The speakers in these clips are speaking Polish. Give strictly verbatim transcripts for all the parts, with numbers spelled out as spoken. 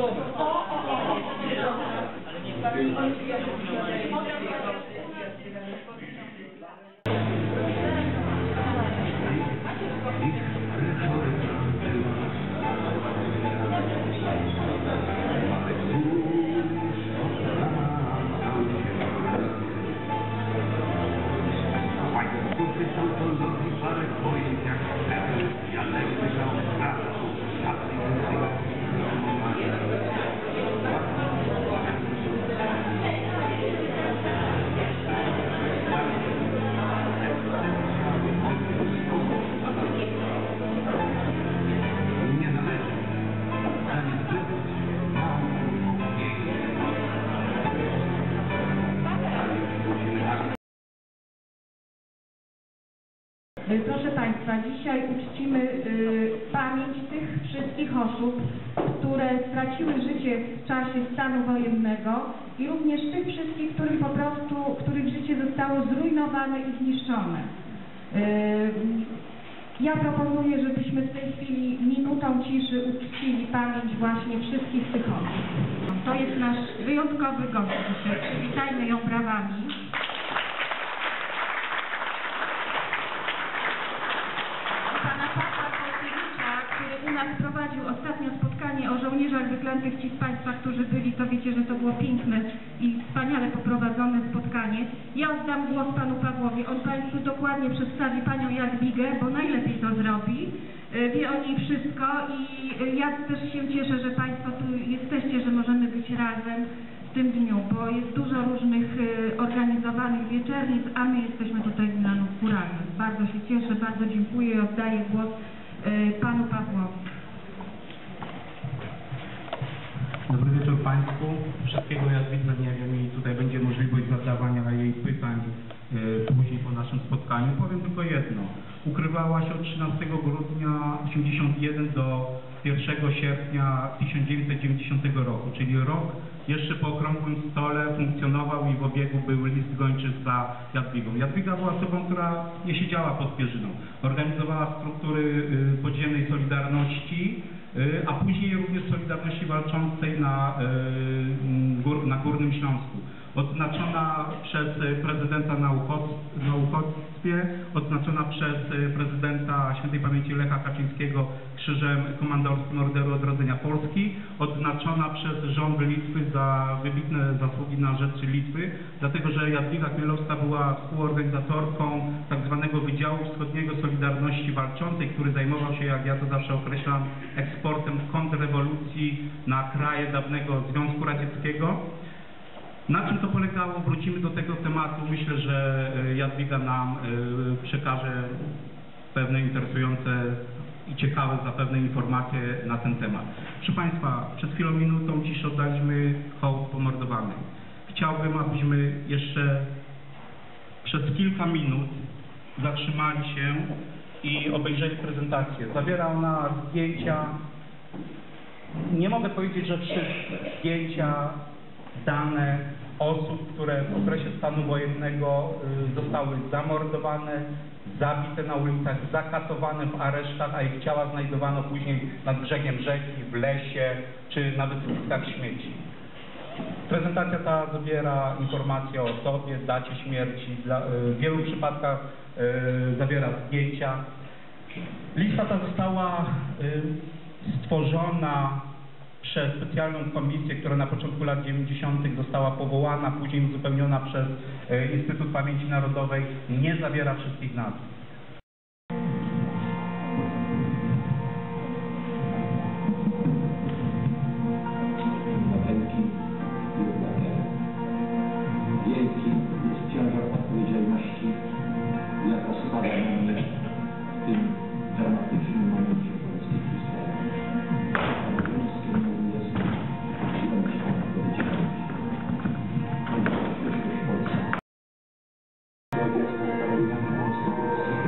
Proszę Państwa, dzisiaj uczcimy y, pamięć tych wszystkich osób, które straciły życie w czasie stanu wojennego i również tych wszystkich, którym po prostu, których życie zostało zrujnowane i zniszczone. Y, ja proponuję, żebyśmy w tej chwili minutą ciszy uczcili pamięć właśnie wszystkich tych osób. To jest nasz wyjątkowy gość dzisiaj. Przywitajmy ją brawami. Który u nas prowadził ostatnio spotkanie o żołnierzach wyklętych. Ci z Państwa, którzy byli, to wiecie, że to było piękne i wspaniale poprowadzone spotkanie. Ja oddam głos Panu Pawłowi. On Państwu dokładnie przedstawi Panią Jadwigę, bo najlepiej to zrobi. Wie o niej wszystko i ja też się cieszę, że Państwo tu jesteście, że możemy być razem w tym dniu, bo jest dużo różnych organizowanych wieczernic, a my jesteśmy tutaj w Milanów Kuragnych. Bardzo się cieszę, bardzo dziękuję i oddaję głos Panu Pawłowi. Dobry wieczór Państwu. Wszystkiego Jadwidze nie wiem i tutaj będzie możliwość zadawania jej pytań y, później po naszym spotkaniu. Powiem tylko jedno. Ukrywała się od trzynastego grudnia osiemdziesiątego pierwszego do pierwszego sierpnia tysiąc dziewięćset dziewięćdziesiątego roku, czyli rok jeszcze po okrągłym stole funkcjonował i w obiegu był list gończy za Jadwigą. Jadwiga była osobą, która nie siedziała pod pierzyną. Organizowała struktury podziemnej Solidarności, a później również Solidarności Walczącej na, na Górnym Śląsku. Odznaczona przez prezydenta na uchodźstwie, odznaczona przez prezydenta świętej pamięci Lecha Kaczyńskiego Krzyżem Komandorskim Orderu Odrodzenia Polski, odznaczona przez rząd Litwy za wybitne zasługi na rzecz Litwy, dlatego że Jadwiga Chmielowska była współorganizatorką tak zwanego Wydziału Wschodniego Solidarności Walczącej, który zajmował się, jak ja to zawsze określam, eksportem kontrrewolucji na kraje dawnego Związku Radzieckiego. Na czym to polegało? Wrócimy do tego tematu. Myślę, że Jadwiga nam przekaże pewne interesujące i ciekawe zapewne informacje na ten temat. Proszę Państwa, przed chwilą minutą ciszy oddaliśmy hołd pomordowanym. Chciałbym, abyśmy jeszcze przez kilka minut zatrzymali się i obejrzeli prezentację. Zawiera ona zdjęcia, nie mogę powiedzieć, że wszystkie zdjęcia, dane osób, które w okresie stanu wojennego y, zostały zamordowane, zabite na ulicach, zakatowane w aresztach, a ich ciała znajdowano później nad brzegiem rzeki, w lesie czy na wysypiskach śmieci. Prezentacja ta zawiera informacje o osobie, dacie śmierci, dla, y, w wielu przypadkach y, zawiera zdjęcia. Lista ta została y, stworzona przez specjalną komisję, która na początku lat dziewięćdziesiątych została powołana, później uzupełniona przez Instytut Pamięci Narodowej, nie zawiera wszystkich nazw. Wielki jest ciężar odpowiedzialności, jaka spada na mnie w tym dramatycznym momencie polskiej historii. Polska.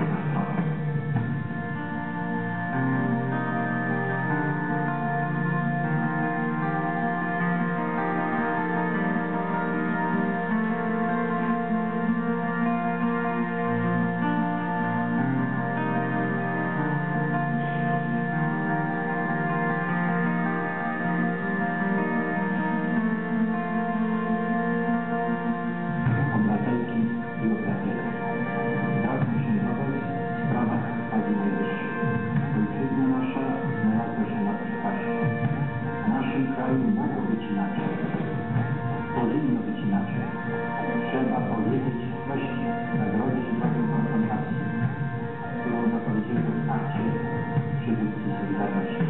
Obywatelki i obywatele. Zwracam się do Was w sprawach fazy najwyższej. Ojczyzna nasza znalazła się na przepaści. W naszym kraju mogło być inaczej. Powinno być inaczej. Trzeba powiedzieć dość, zagrodzić drogę konfrontacji, którą zapowiedzieli wsparcie przywódcy Solidarności.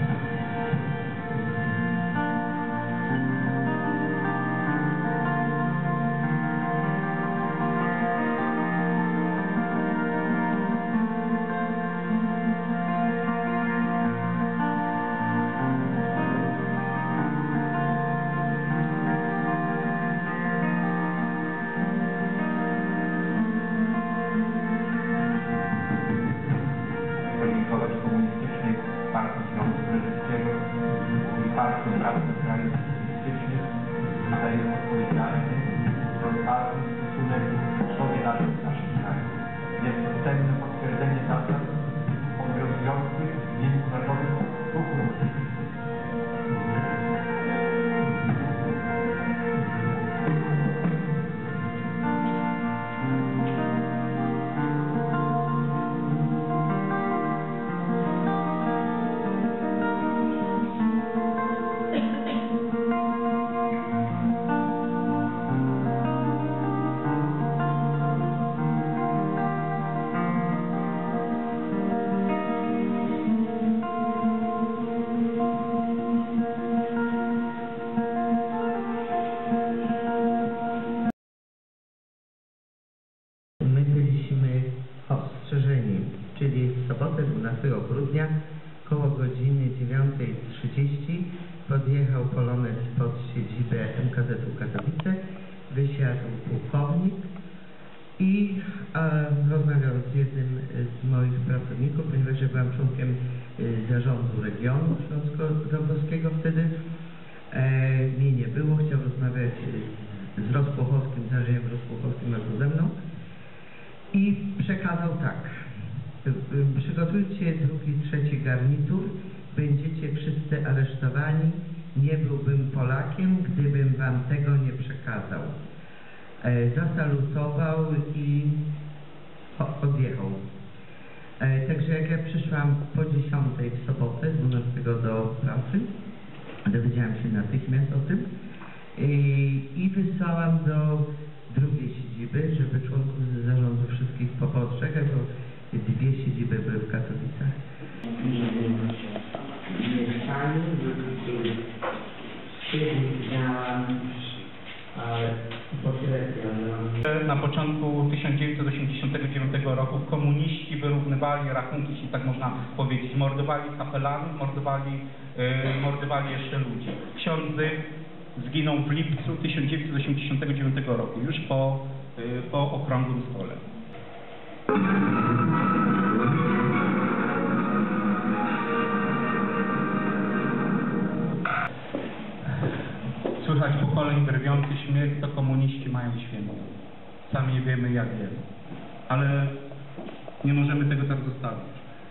Podziękować Komunistycznej Partii Związku Radzieckiego i Partii Pracy Krajów Komunistycznych za ich odpowiedzialny, brutalny stosunek sobie naszych w naszym kraju. Jest to cenne potwierdzenie zasad obowiązujących w międzynarodowym ruchu ludzkim. My byliśmy ostrzeżeni, czyli w sobotę dwunastego grudnia koło godziny dziewiątej trzydzieści podjechał Polonez pod siedzibę M K Z-u Katowice, wysiadł pułkownik i e, rozmawiał z jednym z moich pracowników, ponieważ ja byłam członkiem e, zarządu regionu śląsko-dąbrowskiego wtedy. E, mnie nie było, chciał rozmawiać z, z Rospłochowskim, z Andrzejem Rospłochowskim albo ze mną. I przekazał tak: przygotujcie drugi, trzeci garnitur, będziecie wszyscy aresztowani, nie byłbym Polakiem, gdybym wam tego nie przekazał. E, zasalutował i odjechał. E, także jak ja przyszłam po dziesiątej w sobotę, dwunastego do pracy, dowiedziałam się natychmiast o tym i, i wysłałam do drugiej siedziby, żeby członków zarządu wszystkich postrzegać, bo dwie siedziby były w Katowicach. W mieszkaniu, w miałam pośrednio. Na początku tysiąc dziewięćset osiemdziesiątego dziewiątego roku komuniści wyrównywali rachunki, jeśli tak można powiedzieć. Mordowali kapelanów, mordowali, yy, mordowali jeszcze ludzi. Ksiądz Zych zginął w lipcu tysiąc dziewięćset osiemdziesiątego dziewiątego roku, już po, yy, po okrągłym stole. Słychać pokoleń drwiący śmiech, to komuniści mają święto. Sami wiemy, jak wiemy. Ale nie możemy tego tak zostawić.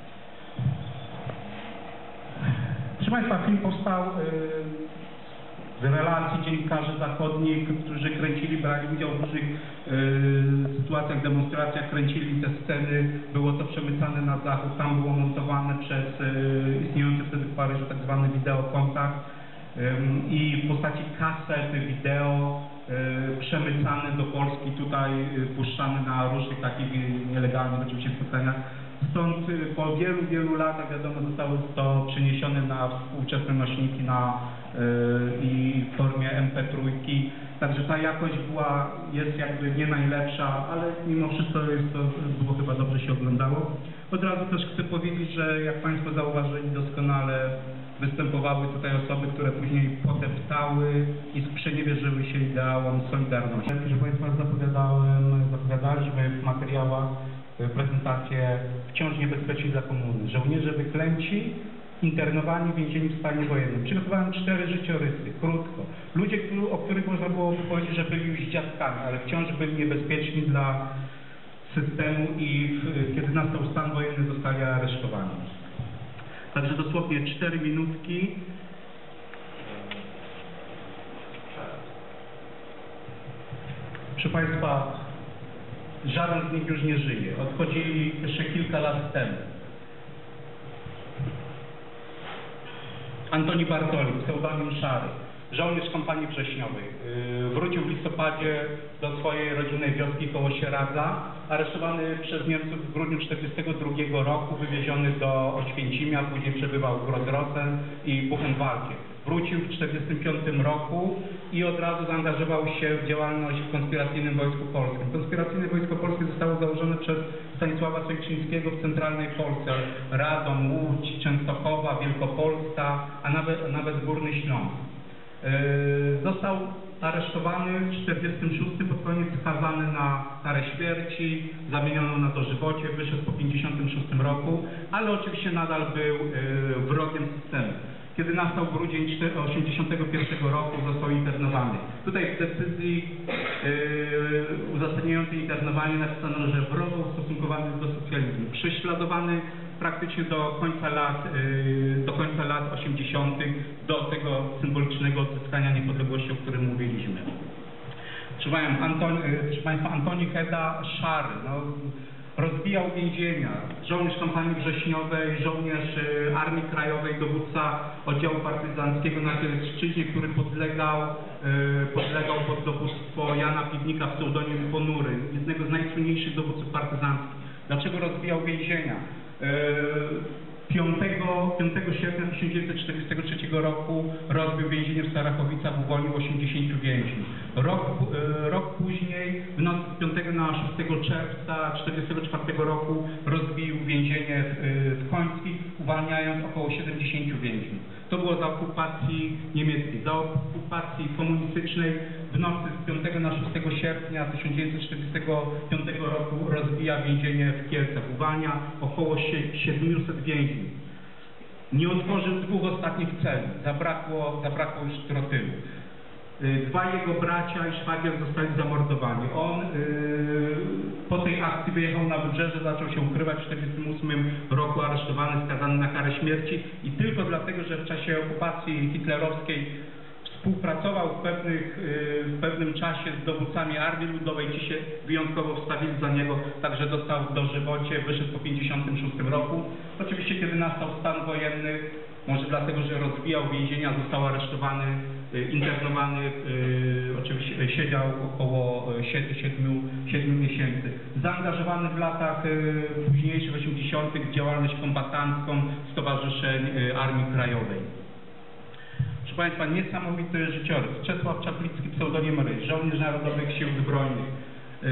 Proszę Państwa, film powstał yy, z relacji dziennikarzy zachodnich, którzy kręcili, brali udział w różnych yy, sytuacjach, demonstracjach, kręcili te sceny. Było to przemycane na zachód, tam było montowane przez yy, istniejący wtedy w Paryżu tak zwany wideokontakt. I w postaci kaset, wideo y, przemycane do Polski, tutaj y, puszczane na różnych takich nielegalnych oczywiście spotkaniach. Stąd y, po wielu, wielu latach, wiadomo, zostało to przeniesione na współczesne nośniki na, y, i w formie M P trzy. Także ta jakość była, jest jakby nie najlepsza, ale mimo wszystko jest to, było chyba dobrze się oglądało. Od razu też chcę powiedzieć, że jak Państwo zauważyli doskonale, występowały tutaj osoby, które później podeptały i sprzeniewierzyły się ideałom Solidarności. Proszę Państwa, zapowiadałem, zapowiadaliśmy w materiałach y, prezentację wciąż niebezpieczni dla komuny. Żołnierze wyklęci, internowani, więzieni w stanie wojennym. Przygotowałem cztery życiorysy, krótko. Ludzie, którzy, o których można było powiedzieć, że byli już dziadkami, ale wciąż byli niebezpieczni dla systemu i w, kiedy nastał stan wojenny, zostali aresztowani. Także dosłownie cztery minutki. Proszę Państwa, żaden z nich już nie żyje. Odchodzili jeszcze kilka lat temu. Antoni Bartoli, pseudonim Szary, żołnierz kompanii wrześniowej. Yy, wrócił w listopadzie do swojej rodzinnej wioski koło Sieradza, aresztowany przez Niemców w grudniu tysiąc dziewięćset czterdziestego drugiego roku, wywieziony do Oświęcimia, później przebywał w Grossrosen i Buchenwaldzie. Wrócił w tysiąc dziewięćset czterdziestym piątym roku i od razu zaangażował się w działalność w konspiracyjnym Wojsku Polskim. Konspiracyjne Wojsko Polskie zostało założone przez Stanisława Sojczyńskiego w centralnej Polsce. Radom, Łódź, Częstochowa, Wielkopolska, a nawet, a nawet Górny Śląsk. Yy, został aresztowany w tysiąc dziewięćset czterdziestym szóstym, pod koniec skazany na karę śmierci, zamieniono na dożywocie, wyszedł po tysiąc dziewięćset pięćdziesiątym szóstym roku, ale oczywiście nadal był yy, wrogiem systemu. Kiedy nastał grudzień tysiąc dziewięćset osiemdziesiątego pierwszego roku, został internowany. Tutaj w decyzji yy, uzasadniającej internowanie napisano, że wrogo ustosunkowany do socjalizmu, prześladowany praktycznie do końca lat, yy, do końca lat osiemdziesiątych, do tego symbolicznego odzyskania niepodległości, o którym mówiliśmy. Proszę Państwa, Antoni Heda Szary, no, rozbijał więzienia, żołnierz kompanii wrześniowej, żołnierz y, Armii Krajowej, dowódca oddziału partyzanckiego na Kielecczyźnie, który podlegał, y, podlegał pod dowództwo Jana Piwnika, pseudonim Ponury, jednego z najsłynniejszych dowódców partyzanckich. Dlaczego rozbijał więzienia? Y, piątego sierpnia tysiąc dziewięćset czterdziestego trzeciego roku rozbił więzienie w Starachowicach, uwolnił osiemdziesięciu więźniów. Rok, e, rok później, w nocy z piątego na szóstego czerwca tysiąc dziewięćset czterdziestego czwartego roku rozbił więzienie w, w Końskich, uwalniając około siedemdziesięciu więźniów. To było za okupacji niemieckiej. Za okupacji komunistycznej w nocy z piątego na szóstego sierpnia tysiąc dziewięćset czterdziestego piątego roku rozbija więzienie w Kielcach. Uwalnia około siedmiuset więźniów. Nie otworzył dwóch ostatnich celi. Zabrakło, zabrakło już trotylu. Dwaj jego bracia i szwagier zostali zamordowani. On yy, po tej akcji wyjechał na Wybrzeże, zaczął się ukrywać w tysiąc dziewięćset czterdziestym ósmym roku, aresztowany, skazany na karę śmierci i tylko dlatego, że w czasie okupacji hitlerowskiej współpracował w, pewnych, yy, w pewnym czasie z dowódcami Armii Ludowej, ci się wyjątkowo wstawili za niego, także dostał dożywocie, wyszedł po tysiąc dziewięćset pięćdziesiątym szóstym roku. Oczywiście kiedy nastał stan wojenny, może dlatego, że rozbijał więzienia, został aresztowany, internowany, yy, oczywiście siedział około siedmiu miesięcy. Zaangażowany w latach yy, późniejszych, osiemdziesiątych w działalność kombatancką stowarzyszeń yy, Armii Krajowej. Proszę Państwa, niesamowity życiorys. Czesław Czaplicki, pseudonim Ryś, żołnierz Narodowych Sił Zbrojnych. Yy,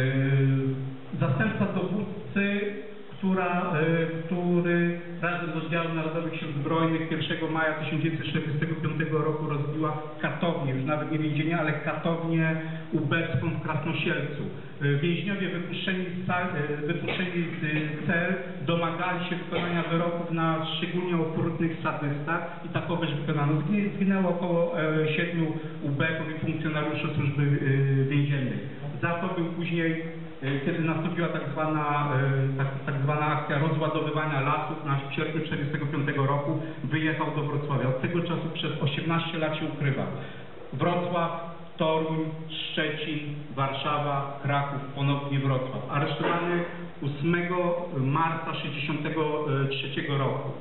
zastępca dowódcy, która, y, który razem z oddziałem Narodowych Sił Zbrojnych pierwszego maja tysiąc dziewięćset czterdziestego piątego roku rozbiła katownię, już nawet nie więzienie, ale katownię ubecką w Krasnosielcu. Y, więźniowie wypuszczeni z, sal, y, wypuszczeni z cel domagali się wykonania wyroków na szczególnie okrutnych sadystach i takoweż wykonano. Zginęło około y, siedmiu ubeków i funkcjonariuszy służby y, więziennej. Za to był później, kiedy nastąpiła tak zwana, tak, tak zwana akcja rozładowywania lasów na sierpniu tysiąc dziewięćset czterdziestego piątego roku, wyjechał do Wrocławia. Od tego czasu przez osiemnaście lat się ukrywa. Wrocław, Toruń, Szczecin, Warszawa, Kraków, ponownie Wrocław. Aresztowany ósmego marca tysiąc dziewięćset sześćdziesiątego trzeciego roku.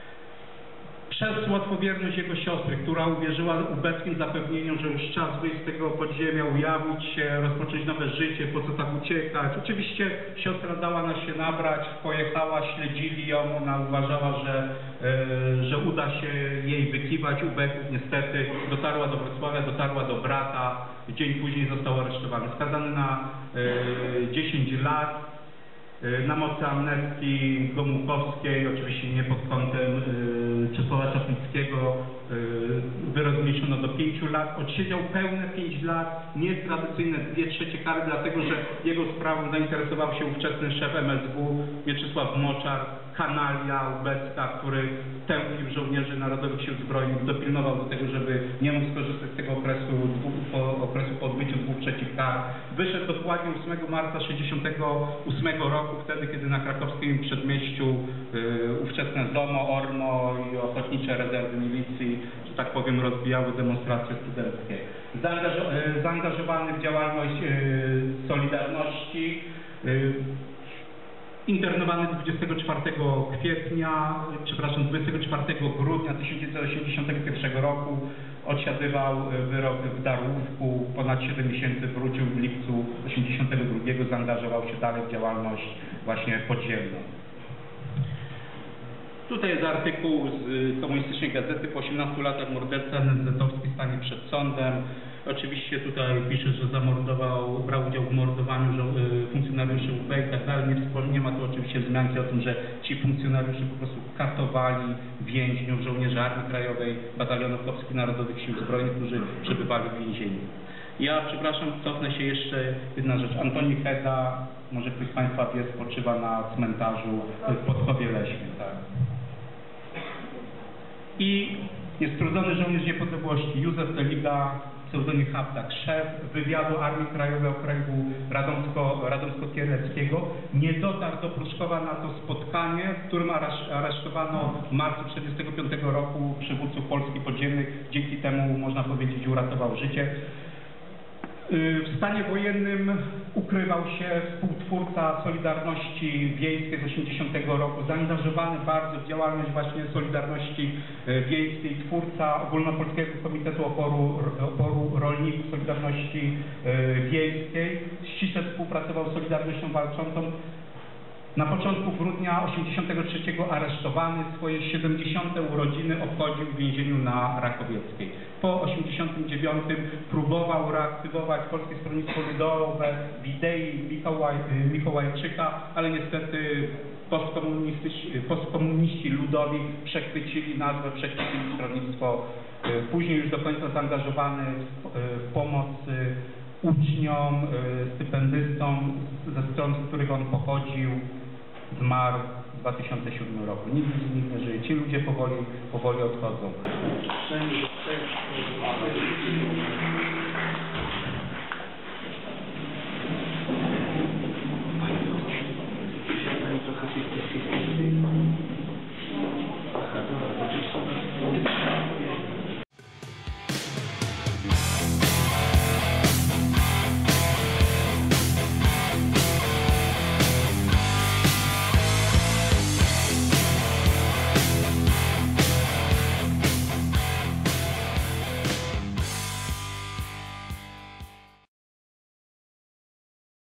Przez łatwowierność jego siostry, która uwierzyła ubeckim zapewnieniom, że już czas wyjść z tego podziemia, ujawnić się, rozpocząć nowe życie, po co tak uciekać. Oczywiście siostra dała na się nabrać, pojechała, śledzili ją, ona uważała, że, e, że uda się jej wykiwać ubeków. Niestety dotarła do Wrocławia, dotarła do brata, dzień później został aresztowany, skazany na e, dziesięć lat. y, na mocy amnestii Gomułkowskiej, oczywiście nie pod kątem y, Czesława Czaplickiego, y, wyrok zmniejszono do pięciu lat. Odsiedział pełne pięć lat, nietradycyjne dwie trzecie kary, dlatego że jego sprawą zainteresował się ówczesny szef M S W Mieczysław Moczar, kanalia ubecka, który tępił żołnierzy Narodowych Sił Zbrojnych, dopilnował do tego, żeby nie mógł skorzystać z tego okresu, dwóch, po, okresu po odbyciu dwóch trzecich kar. Wyszedł dokładnie ósmego marca tysiąc dziewięćset sześćdziesiątego ósmego roku, wtedy kiedy na krakowskim przedmieściu yy, ówczesne ZOMO, ORMO i ochotnicze rezerwy milicji, że tak powiem, rozbijały demonstracje studenckie. Zaangażo yy, zaangażowany w działalność yy, Solidarności, yy, internowany dwudziestego czwartego kwietnia, przepraszam, dwudziestego czwartego grudnia tysiąc dziewięćset osiemdziesiątego pierwszego roku, odsiadywał wyrok w Darłówku, ponad siedem miesięcy, wrócił w lipcu osiemdziesiątego drugiego, zaangażował się dalej w działalność właśnie podziemną. Tutaj jest artykuł z Komunistycznej Gazety: po osiemnastu latach morderca en es zetowski stanie przed sądem. Oczywiście tutaj pisze, że zamordował, brał udział w mordowaniu żo funkcjonariuszy U B i tak dalej. Nie, nie ma tu oczywiście wzmianki o tym, że ci funkcjonariusze po prostu katowali więźniów, żołnierzy Armii Krajowej, Batalionów Chłopskich Narodowych Sił Zbrojnych, którzy przebywali w więzieniu. Ja, przepraszam, cofnę się jeszcze, jedna rzecz. Antoni Heda, może ktoś z Państwa wie, spoczywa na cmentarzu w Podkowie Leśnym. Tak. I niestrudzony żołnierz niepodległości Józef Teliga, pseudonim Haptak, szef wywiadu Armii Krajowej Okręgu Radomsko, Radomsko-Kieleckiego, nie dotarł do Pruszkowa na to spotkanie, w którym aresztowano w marcu tysiąc dziewięćset czterdziestego piątego roku przywódców Polski Podziemnych. Dzięki temu, można powiedzieć, uratował życie. W stanie wojennym ukrywał się współtwórca Solidarności Wiejskiej z tysiąc dziewięćset osiemdziesiątego roku, zaangażowany bardzo w działalność właśnie Solidarności Wiejskiej, twórca Ogólnopolskiego Komitetu Oporu, Oporu Rolników Solidarności Wiejskiej, ściśle współpracował z Solidarnością Walczącą. Na początku grudnia tysiąc dziewięćset osiemdziesiątego trzeciego aresztowany, swoje siedemdziesiąte urodziny obchodził w więzieniu na Rakowieckiej. Po tysiąc dziewięćset osiemdziesiątym dziewiątym próbował reaktywować Polskie Stronnictwo Ludowe w idei Mikołaj, Mikołajczyka, ale niestety postkomuniści, postkomuniści ludowi przechwycili nazwę, przechwycili stronnictwo. Później już do końca zaangażowany w pomoc uczniom, stypendystom, ze stron, z których on pochodził, zmarł w dwa tysiące siódmym roku. Nikt z nich nie żyje. Ci ludzie powoli, powoli odchodzą.